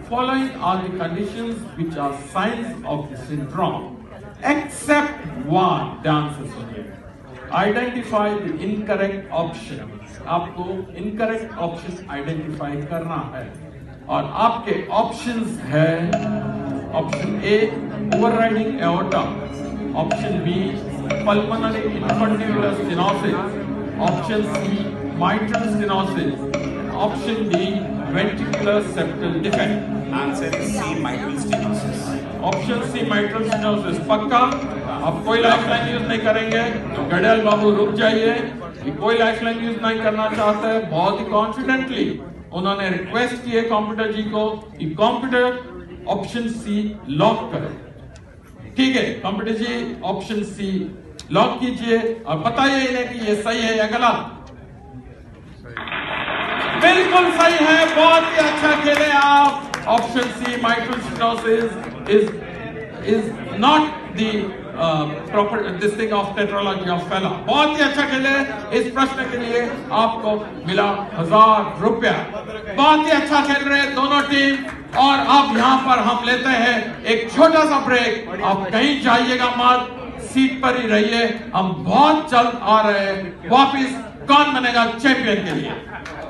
following are the conditions which are signs of the syndrome, except one. ध्यान से सुनिए. Identify the incorrect option. आपको incorrect option identify करना है. और आपके options है option A overriding aorta, option B pulmonary infundibulous stenosis, option C mitral stenosis, option D ventricular septal defect. Answer is C, mitral stenosis. Option C mitral stenosis. पक्का? अब कोई lifeline use नहीं करेंगे. गड़ेल बाबू रुक जाइए. कि कोई लाइफलाइन यूज नहीं करना चाहता है. बहुत ही कॉन्फिडेंटली उन्होंने रिक्वेस्ट की है कंप्यूटर जी को कि कंप्यूटर ऑप्शन सी लॉक करें. ठीक है, computer ji option C lock कीजिए और बताइए इन्हें कि ये सही है या गलत. बिल्कुल सही है. बहुत ही अच्छा खेले आप. Option C mitral stenosis is not the proper this thing of tetralogy of Fallot. बहुत ही अच्छा खेले. इस प्रश्न के लिए आपको मिला 1000 रुपया. बहुत ही अच्छा खेल रहे दोनों टीम. और अब यहाँ पर हम लेते हैं एक छोटा सा ब्रेक. आप कहीं जाइएगा मत, सीट पर ही रहिए. हम बहुत जल्द आ रहे हैं वापिस. कौन बनेगा चैंपियन के लिए.